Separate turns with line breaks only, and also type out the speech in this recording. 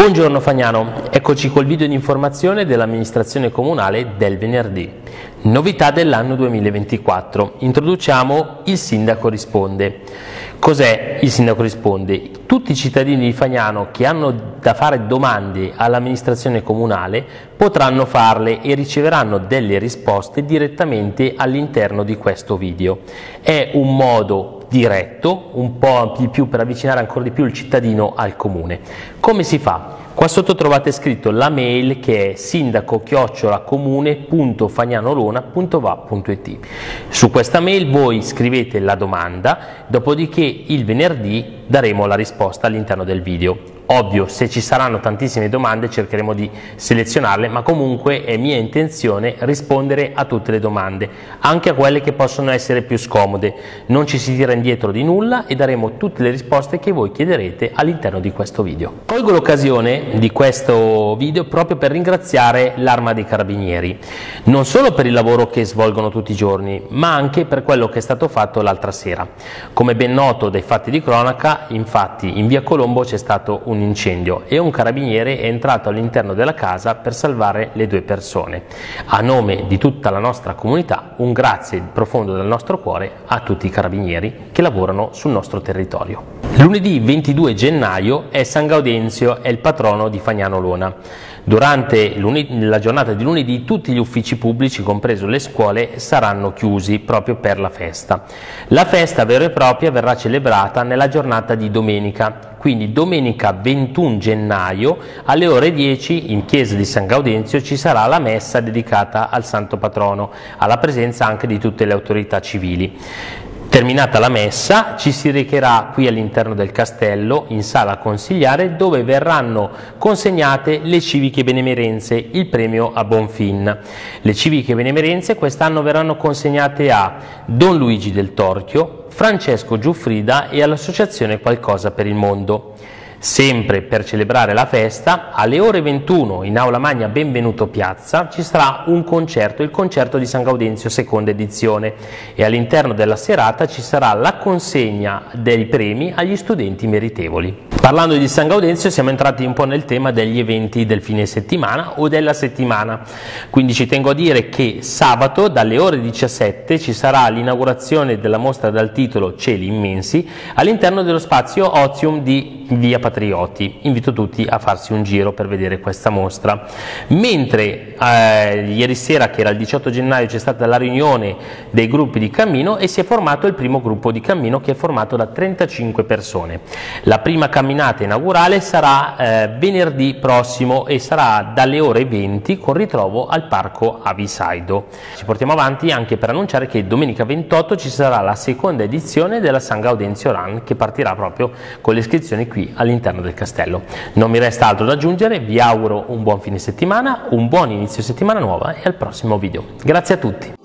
Buongiorno Fagnano, eccoci col video di informazione dell'amministrazione comunale del venerdì. Novità dell'anno 2024. Introduciamo il Sindaco Risponde. Cos'è il Sindaco Risponde? Tutti i cittadini di Fagnano che hanno da fare domande all'amministrazione comunale potranno farle e riceveranno delle risposte direttamente all'interno di questo video. È un modo diretto, un po' di più per avvicinare ancora di più il cittadino al comune. Come si fa? Qua sotto trovate scritto la mail che è sindaco@comune.fagnanolona.va.it. Su questa mail voi scrivete la domanda, dopodiché il venerdì daremo la risposta all'interno del video. Ovvio, se ci saranno tantissime domande cercheremo di selezionarle, ma comunque è mia intenzione rispondere a tutte le domande, anche a quelle che possono essere più scomode. Non ci si tira indietro di nulla e daremo tutte le risposte che voi chiederete all'interno di questo video. Colgo l'occasione di questo video proprio per ringraziare l'Arma dei Carabinieri, non solo per il lavoro che svolgono tutti i giorni, ma anche per quello che è stato fatto l'altra sera. Come ben noto dai fatti di cronaca, infatti in via Colombo c'è stato un incendio e un carabiniere è entrato all'interno della casa per salvare le due persone. A nome di tutta la nostra comunità, un grazie profondo dal nostro cuore a tutti i carabinieri che lavorano sul nostro territorio. Lunedì 22 gennaio è San Gaudenzio, è il patrono di Fagnano Lona. Durante la giornata di lunedì tutti gli uffici pubblici, compreso le scuole, saranno chiusi proprio per la festa. La festa vera e propria verrà celebrata nella giornata di domenica, quindi domenica 21 gennaio alle ore 10 in chiesa di San Gaudenzio ci sarà la messa dedicata al santo patrono, alla presenza anche di tutte le autorità civili. Terminata la messa ci si recherà qui all'interno del castello in sala consigliare dove verranno consegnate le civiche benemerenze, il premio a Bonfin. Le civiche benemerenze quest'anno verranno consegnate a Don Luigi del Torchio, Francesco Giuffrida e all'associazione Qualcosa per il Mondo. Sempre per celebrare la festa, alle ore 21 in Aula Magna Benvenuto Piazza ci sarà un concerto, il concerto di San Gaudenzio seconda edizione, e all'interno della serata ci sarà la consegna dei premi agli studenti meritevoli. Parlando di San Gaudenzio siamo entrati un po' nel tema degli eventi del fine settimana o della settimana, quindi ci tengo a dire che sabato dalle ore 17 ci sarà l'inaugurazione della mostra dal titolo Cieli immensi all'interno dello spazio Ozium di via Patrioti. Invito tutti a farsi un giro per vedere questa mostra. Mentre ieri sera, che era il 18 gennaio, c'è stata la riunione dei gruppi di cammino e si è formato il primo gruppo di cammino che è formato da 35 persone. La prima camminata inaugurale sarà venerdì prossimo e sarà dalle ore 20 con ritrovo al parco Avisaido. Ci portiamo avanti anche per annunciare che domenica 28 ci sarà la seconda edizione della San Gaudenzio Run che partirà proprio con le iscrizioni qui all'interno del castello. Non mi resta altro da aggiungere, vi auguro un buon fine settimana, un buon inizio settimana nuova e al prossimo video. Grazie a tutti.